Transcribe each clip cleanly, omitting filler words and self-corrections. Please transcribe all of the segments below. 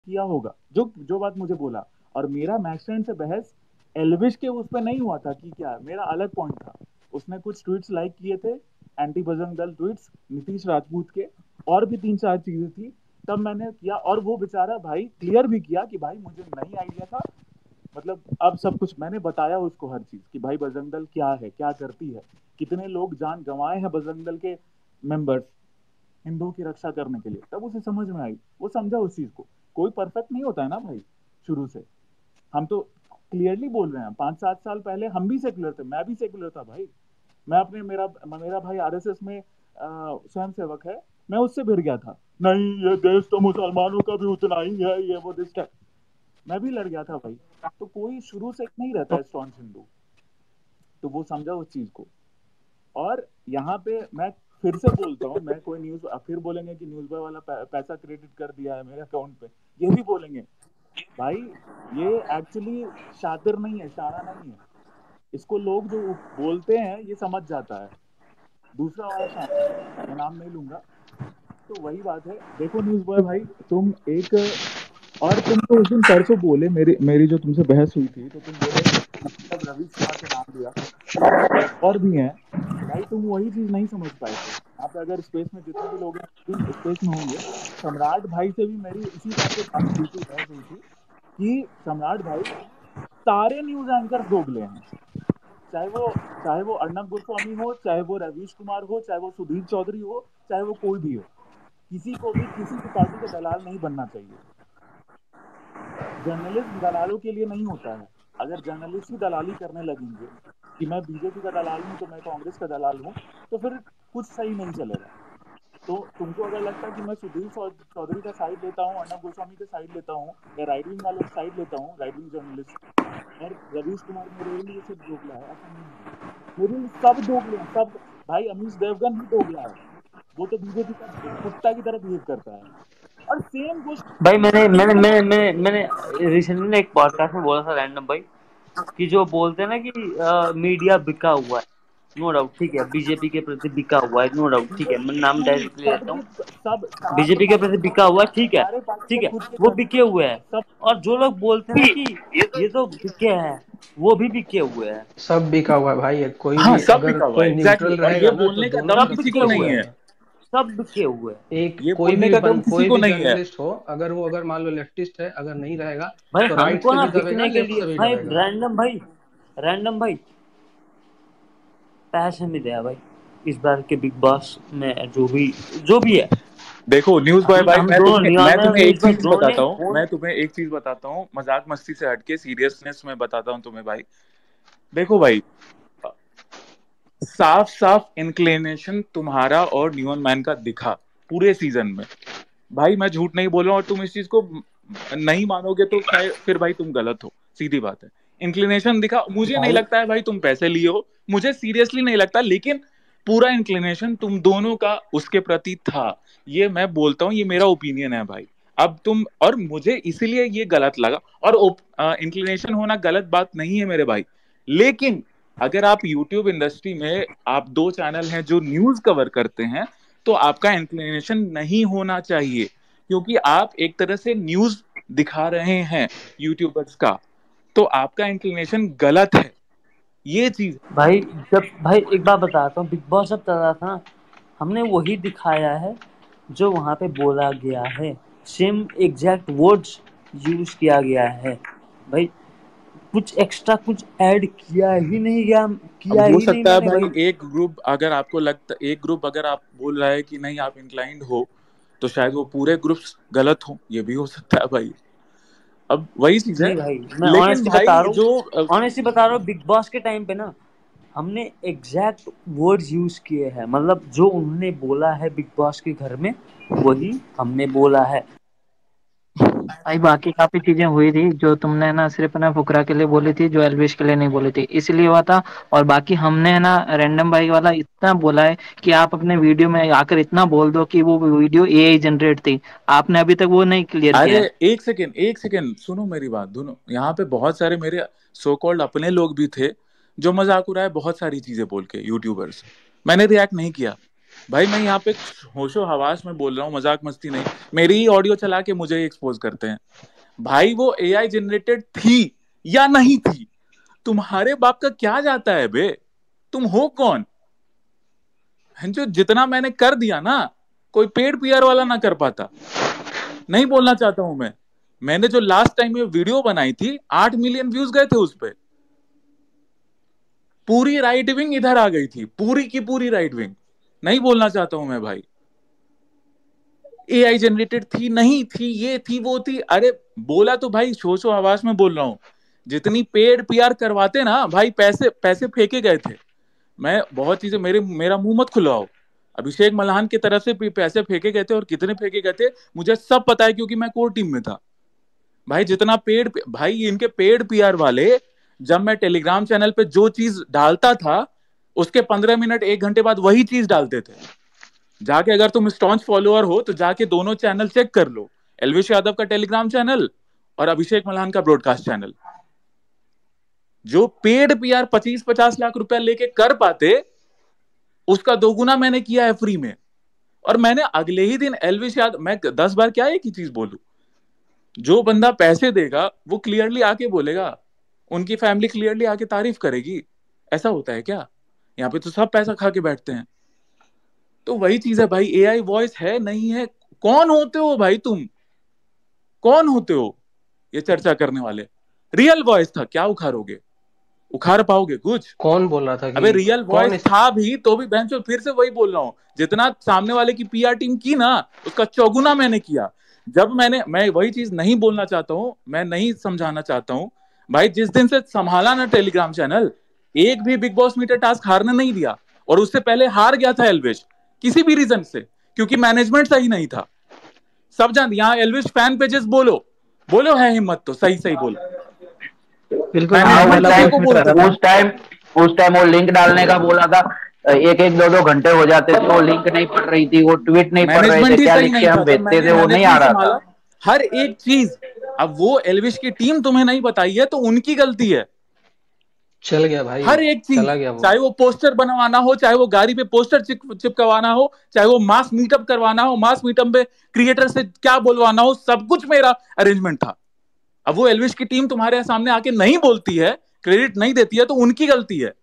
किया होगा, जो जो बात मुझे बोला। और मेरा मैक्सवेल से बहस एल्विश के उस पर नहीं हुआ था कि क्या, मेरा अलग पॉइंट था। उसने कुछ ट्वीट्स लाइक किए थे, एंटी बजरंग दल ट्वीट्स, नीतीश राजपूत के, और भी 3-4 चीजें थी। तब मैंने किया, और वो बेचारा भाई क्लियर भी किया कि भाई मुझे नहीं आइडिया था। मतलब अब सब कुछ मैंने बताया उसको, हर चीज कि भाई बजरंग दल क्या है, क्या करती है, कितने लोग जान गंवाए हैं बजरंग दल के मेंबर्स हिंदुओं की रक्षा करने के लिए। तब उसे समझ में आई, वो समझा उस चीज को। कोई परफेक्ट नहीं होता है ना भाई, शुरू से। हम तो क्लियरली बोल रहे हैं, 5-7 साल पहले हम भी सेकुलर थे, मैं भी सेकुलर था भाई। मैं अपने मेरा मेरा भाई आरएसएस में स्वयं सेवक है, मैं उससे भिड़ गया था, नहीं ये देश तो मुसलमानों का भी उतना ही है, ये वो दिस टाइप। मैं भी लड़ गया था भाई। तो कोई शुरू से नहीं रहता है स्टॉन्च हिंदू। तो वो समझा उस चीज को। और यहाँ पे मैं फिर से बोलता हूँ, मैं कोई न्यूज फिर बोलेंगे कि न्यूज बॉय वाला पैसा क्रेडिट कर दिया है मेरे अकाउंट पे, ये भी बोलेंगे। भाई ये एक्चुअली शातिर नहीं है, शाना नहीं है। इसको लोग जो बोलते हैं ये समझ जाता है। दूसरा वाला शाना है, मैं नाम नहीं लूंगा। तो वही बात है, देखो न्यूज बॉय भाई, तुम एक, और तुम तो उस दिन परसों बोले, मेरी मेरी जो तुमसे बहस हुई थी, तो तुम बोले मतलब रवीश कुमार का नाम लिया, और भी हैं। भाई तुम वही चीज नहीं समझ पाए थे। यहाँ पे अगर स्पेस में जितने भी लोग हैं स्पेस में होंगे, सम्राट भाई से भी मेरी इसी बात पे बात हुई थी, बहस हुई थी कि सम्राट भाई, सारे न्यूज एंकर दोगले हैं। चाहे वो चाहे वो अर्नब गोस्वामी हो, चाहे वो रवीश कुमार हो, चाहे वो सुधीर चौधरी हो, चाहे वो कोई भी हो, किसी को भी किसी भी पार्टी का दलाल नहीं बनना चाहिए। जर्नलिज्म दलालों के लिए नहीं होता है। अगर जर्नलिस्ट ही दलाली करने लगेंगे कि मैं बीजेपी का दलाल हूं तो मैं कांग्रेस का दलाल हूं, तो फिर कुछ सही नहीं चलेगा। तो तुमको अगर लगता है कि मैं सुधीर चौधरी का साइड लेता हूँ, अर्नब गोस्वामी का साइड लेता हूँ, या राइट विंग वालों का साइड लेता हूँ, राइट विंग जर्नलिस्ट, और रवीश कुमार मेरे लिए सिर्फ दोगला है, ऐसा नहीं है। मेरे लिए सब दोगले हैं, सब। भाई अमीश देवगन भी दोगला है, वो तो बीजेपी का कुत्ता की तरह बिहेव करता है। और सेम गोष्ट भाई मैंने रिसेंटली एक पॉडकास्ट में बोला था रैंडम भाई, कि जो बोलते हैं ना कि मीडिया बिका हुआ है, नो डाउट ठीक है, बीजेपी के प्रति बिका हुआ है, नो डाउट ठीक है, मैं नाम नहीं, डायरेक्ट ले लेता सबके हूँ, सब सारे बीजेपी के प्रति पार्टी बिका हुआ है, सारे पार्टी ठीक का है, खुद के वो करते बिके हैं, हुए हैं। सब। और जो लोग बोलते हैं ना कि ये तो बिके हैं, वो भी बिके हुए हैं। सब बिका हुआ है भाई, कोई हाँ, भी सब अगर बिका हुआ कोई है, एग्जैक्टली। न्यूट्रल और ये रहेगा ना तो बोलने का दोनों दम सब तरफ किसी बिके को सही नहीं हुए हैं, है। रहेगा। सब बिके हुए हैं। एक ये बोलने का दम किसी कोई को भी नहीं है। जर्नलिस्ट हो, अगर वो अगर मान लो लेफ्टिस्ट है, अगर नहीं रहेगा भाई तो राइट हमको से ना भी दबेगा, बिकने के लेफ्ट लिए से भी भाई, दबेगा। रैंडम भाई पैसे मिले हैं भाई, इस बार के बिग बॉस में जो भी है। देखो न्यूज बॉय भाई, हम दोनों मैं लियोन और तुम्हें न्यूज एक पर चीज दोनों ने बताता हूँ, मैं तुम्हें एक चीज बताता हूँ, मजाक मस्ती से हटके सीरियसनेस में बताता हूँ तुम्हें भाई। देखो भाई, साफ साफ इंक्लिनेशन तुम्हारा और न्यून मैन का दिखा पूरे सीजन में। भाई मैं झूठ नहीं बोल रहा हूँ, और तुम इस चीज को नहीं मानोगे तो शायद फिर भाई तुम गलत हो, सीधी बात है। इंक्लिनेशन दिखा, मुझे नहीं भाई लगता है भाई तुम पैसे लिए हो, मुझे सीरियसली नहीं लगता, लेकिन पूरा इंक्लिनेशन तुम दोनों का उसके प्रति था। ये मैं बोलता हूँ, ये मेरा ओपिनियन है भाई। अब तुम, और मुझे इसीलिए ये गलत लगा। और इंक्लिनेशन होना गलत बात नहीं है मेरे भाई, लेकिन अगर आप यूट्यूब इंडस्ट्री में, आप 2 चैनल हैं जो न्यूज कवर करते हैं, तो आपका इंक्लिनेशन नहीं होना चाहिए, क्योंकि आप एक तरह से न्यूज दिखा रहे हैं यूट्यूबर्स का, तो आपका इंक्लिनेशन गलत है, ये चीज। भाई, जब भाई एक बात बताता हूँ, बिग बॉस जब चल रहा था ना, हमने वही दिखाया है जो वहां पे बोला गया है, सेम एग्जैक्ट वर्ड्स यूज किया गया है भाई। कुछ एक्स्ट्रा कुछ ऐड अब किया हो ही नहीं सकता है मैंने भाई, भाई। एक ग्रुप अगर आप बोल रहा है कि नहीं आप इंक्लाइंड हो, तो शायद वो पूरे ग्रुप्स गलत हो, ये भी हो सकता है भाई। अब वही चीज है। नहीं भाई, मैं लेकिन भाई जो ऑनेस्टली बता रहा हूँ, बिग बॉस के टाइम पे ना हमने एग्जैक्ट वर्ड्स यूज किए हैं, मतलब जो उन्होंने बोला है बिग बॉस के घर में, वही हमने बोला है। भाई बाकी काफी चीजें हुई थी जो तुमने ना सिर्फ ना फुकरा के लिए बोली थी, जो एल्विश के लिए नहीं बोली थी, इसलिए हुआ था। और बाकी हमने ना रैंडम भाई वाला इतना बोला है कि आप अपने वीडियो में आकर इतना बोल दो कि वो वीडियो एआई जनरेट थी। आपने अभी तक वो नहीं क्लियर अरे किया है। एक सेकेंड सुनो मेरी बात, दोनों यहाँ पे बहुत सारे मेरे सो कॉल्ड अपने लोग भी थे जो मजाक उड़ाए बहुत सारी चीजें बोल के, यूट्यूबर्स। मैंने रिएक्ट नहीं किया, भाई मैं यहाँ पे होशो हवास में बोल रहा हूँ, मजाक मस्ती नहीं। मेरी ही ऑडियो चला के मुझे एक्सपोज करते हैं। भाई वो एआई जनरेटेड थी या नहीं थी, तुम्हारे बाप का क्या जाता है बे? तुम हो कौन? जो जितना मैंने कर दिया ना, कोई पेड पीआर वाला ना कर पाता। नहीं बोलना चाहता हूं मैं। मैंने जो लास्ट टाइम में वीडियो बनाई थी, 8 मिलियन व्यूज गए थे उस पे। पूरी राइट विंग इधर आ गई थी, पूरी की पूरी राइट विंग। नहीं बोलना चाहता हूं मैं भाई। एआई जनरेटेड थी नहीं थी, ये थी वो थी, अरे बोला तो भाई शोशो आवाज में बोल रहा हूं। जितनी पेड पीआर करवाते ना भाई, पैसे पैसे फेंके गए थे। मैं बहुत चीजें, मेरा मुंह मत खुलवाओ। अभिषेक मल्हान की तरफ से भी पैसे फेंके गए थे, और कितने फेंके गए थे मुझे सब पता है, क्योंकि मैं कोर टीम में था। भाई जितना पेड, भाई इनके पेड पीआर वाले, जब मैं टेलीग्राम चैनल पे जो चीज डालता था, उसके 15 मिनट 1 घंटे बाद वही चीज डालते थे। जाके अगर तुम स्टॉन्च फॉलोअर हो तो जाके दोनों चैनल चेक कर लो, एलविश यादव का टेलीग्राम चैनल और अभिषेक मल्हान का ब्रॉडकास्ट चैनल। जो पेड पीआर 25-50 लाख रुपया लेके कर पाते, उसका दोगुना मैंने किया है फ्री में। और मैंने अगले ही दिन एलविश यादव, मैं 10 बार क्या एक ही चीज बोलूं, जो बंदा पैसे देगा वो क्लियरली आके बोलेगा, उनकी फैमिली क्लियरली आके तारीफ करेगी। ऐसा होता है क्या? यहाँ पे तो सब पैसा खा के बैठते हैं। तो वही चीज है भाई, एआई वॉइस है नहीं है, कौन होते हो भाई तुम? कौन होते हो ये चर्चा करने वाले? रियल वॉइस था, क्या उखाड़ोगे? उखाड़ पाओगे कुछ? कौन बोल रहा था कि अबे रियल कौन वॉइस था भी तो भी बेंचो, फिर से वही बोल रहा हूँ, जितना सामने वाले की पीआर टीम की ना, उसका चौगुना मैंने किया। जब मैं वही चीज नहीं बोलना चाहता हूँ, मैं नहीं समझाना चाहता हूँ भाई। जिस दिन से संभाला ना टेलीग्राम चैनल, एक भी बिग बॉस मीटर टास्क हारने नहीं दिया। और उससे पहले हार गया था एलविश, किसी भी रीजन से, क्योंकि मैनेजमेंट सही नहीं था। सब जान, यहाँ एलविश फैन पेजेस बोलो, बोलो है हिम्मत तो सही सही बोलो। बिल्कुल हाँ यही मैनेजमेंट वाला किसी वॉइस को में करा बोलते रहा थे? उस टाइम वो लिंक डालने का बोला था। एक एक दो दो घंटे हो जाते थे, वो लिंक नहीं पढ़ रही थी, वो ट्वीट नहीं पढ़ रहे थे, मैनेजमेंट ही क्या सही लिख के नहीं हम था। जब भेजते मैंने थे वो नहीं आ मैनेजमेंट रहा था। संभाला, हर एक चीज, अब वो एलविश की टीम तुम्हें नहीं बताई है तो उनकी गलती है। चल गया भाई, हर एक चीज, चला गया वो। चाहे वो पोस्टर बनवाना हो, चाहे वो गाड़ी पे पोस्टर चिपकवाना हो, चाहे वो मास मीटअप करवाना हो, मास मीटअप पे क्रिएटर से क्या बोलवाना हो, सब कुछ मेरा अरेंजमेंट था। अब वो एलविश की टीम तुम्हारे सामने आके नहीं बोलती है, क्रेडिट नहीं देती है, तो उनकी गलती है।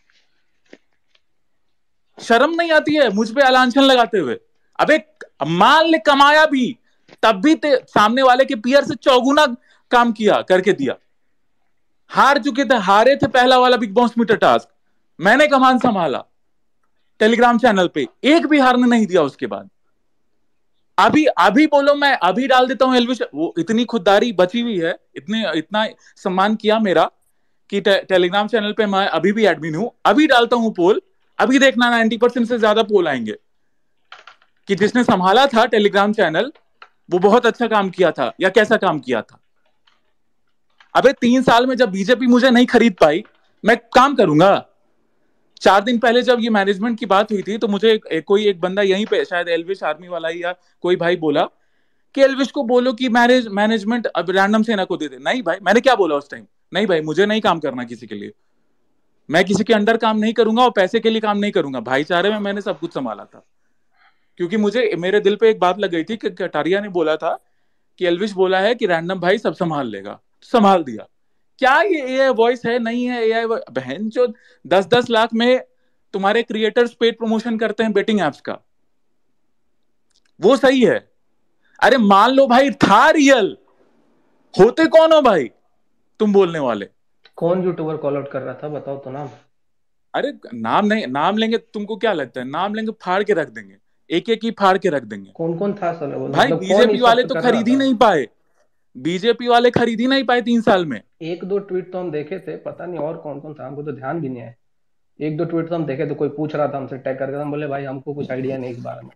शर्म नहीं आती है मुझ पे अलांछन लगाते हुए? अबे मान ले कमाया भी, तब भी सामने वाले के पीयर से चौगुना काम किया करके दिया। हार चुके थे, हारे थे पहला वाला बिग बॉस मीटर टास्क, मैंने कमान संभाला टेलीग्राम चैनल पे, एक भी हारने नहीं दिया उसके बाद। अभी अभी बोलो, मैं अभी डाल देता हूं एलविश, वो इतनी खुददारी बची हुई है, इतने इतना सम्मान किया मेरा कि टेलीग्राम चैनल पे मैं अभी भी एडमिन हूं, अभी डालता हूं पोल। अभी देखना 90% से ज्यादा पोल आएंगे कि जिसने संभाला था टेलीग्राम चैनल वो बहुत अच्छा काम किया था या कैसा काम किया था। अबे 3 साल में जब बीजेपी मुझे नहीं खरीद पाई, मैं काम करूंगा? 4 दिन पहले जब ये मैनेजमेंट की बात हुई थी, तो मुझे कोई एक बंदा यहीं पे, शायद एलविश आर्मी वाला ही या कोई भाई, बोला कि एलविश को बोलो कि मैनेजमेंट अब रैंडम सेना को दे दे। नहीं भाई, मैंने क्या बोला उस टाइम? नहीं भाई, मुझे नहीं काम करना किसी के लिए, मैं किसी के अंडर काम नहीं करूंगा और पैसे के लिए काम नहीं करूंगा। भाईचारे में मैंने सब कुछ संभाला था, क्योंकि मुझे मेरे दिल पे एक बात लग गई थी कि कटारिया ने बोला था कि एलविश बोला है कि रैंडम भाई सब संभाल लेगा, संभाल दिया। क्या ये एआई वॉइस है? नहीं है एआई। बहन चो, 10-10 लाख में तुम्हारे क्रिएटर्स पेड प्रमोशन करते हैं बेटिंग एप्स का, वो सही है। अरे मान लो भाई था रियल, होते कौन हो भाई तुम बोलने वाले? कौन यूट्यूबर कॉल आउट कर रहा था, बताओ तो नाम। अरे नाम नहीं, नाम लेंगे तुमको क्या लगता है? नाम लेंगे फाड़ के रख देंगे, एक एक ही फाड़ के रख देंगे। कौन कौन था सर, भाई मतलब कौन बीजेपी इस वाले वक्त तो कर रहा खरीद ही था। नहीं पाए, बीजेपी वाले खरीद ही नहीं पाए 3 साल में। एक दो ट्वीट तो हम देखे थे, पता नहीं और कौन कौन था, हमको तो ध्यान भी नहीं है। एक दो ट्वीट तो हम देखे थे, कोई पूछ रहा था हमसे टैग करके, हम बोले भाई हमको कुछ आइडिया नहीं इस बारे में।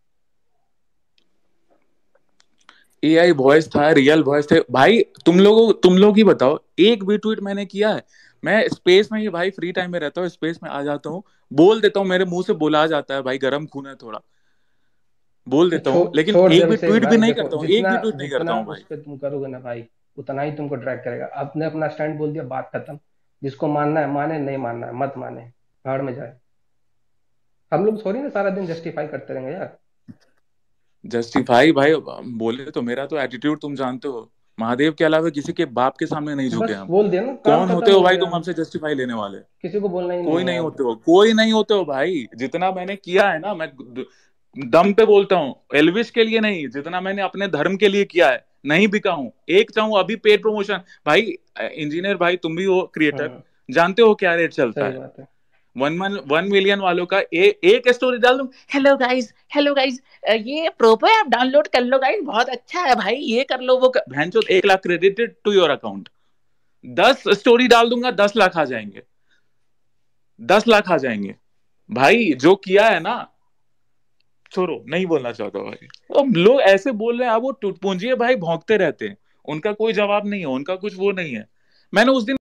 एआई वॉइस था, रियल वॉइस थे भाई। तुम लोग ही बताओ, एक भी ट्वीट मैंने किया है? मैं स्पेस में ही भाई फ्री टाइम में रहता हूँ, स्पेस में आ जाता हूँ, बोल देता हूँ, मेरे मुंह से बोला जाता है भाई, गर्म खून है थोड़ा, बोल तो देता हूँ, लेकिन छोड़ दे एक भी अभिषेक ट्वीट भी भाई, नहीं देखो करता हूँ, एक जितना भी ट्वीट नहीं करता जितना हूँ उस भाई। पर तुम करोगे ना भाई, उतना ही तुमको ट्रैक करेगा। आपने अपना स्टैंड बोल दिया, बात खत्म। जिसको मानना है माने, नहीं मानना है मत माने, भाड़ में जाए। हम लोग थोड़ी ना सारा दिन जस्टिफाई करते रहेंगे यार। जस्टिफाई भाई बोले तो मेरा तो एटीट्यूड तुम जानते हो, महादेव के अलावा किसी के बाप के सामने नहीं झुके बस हम। बोल दिया ना, काम कौन होते खत्म हो हो भाई गया। तुम हमसे जस्टिफाई लेने वाले? किसी को बोलना ही नहीं कोई है नहीं अब। होते हो, कोई नहीं होते हो भाई। जितना मैंने किया है ना, मैं दम पे बोलता हूँ, एल्विश के लिए नहीं, जितना मैंने अपने धर्म के लिए किया है, नहीं बिका हूं एक चाहूँ अभी पेड प्रमोशन। भाई इंजीनियर भाई, तुम भी हो क्रिएटर, हम्म। जानते हो क्या रेट चलता सही है? बात है। 1 मिलियन वालों का एक स्टोरी डाल दूं, हेलो गाइस, ये प्रोपो ऐप डाउनलोड कर लो गाइस, बहुत अच्छा है भाई, ये कर लो वो कर... भैंचोद 1 lakh credited to your account. 10 story डाल दूंगा, 10 लाख आ जाएंगे, 10 लाख आ जाएंगे। भाई जो किया है ना, छोड़ो, नहीं बोलना चाहता भाई। अब लोग ऐसे बोल रहे हैं, अब वो टूटपूंजी है भाई, भौंकते रहते हैं, उनका कोई जवाब नहीं है, उनका कुछ वो नहीं है। मैंने उस दिन